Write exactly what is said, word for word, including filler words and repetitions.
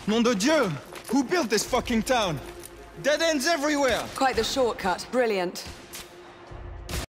Nom de Dieu! Who built this fucking town? Dead ends everywhere! Quite the shortcut. Brilliant.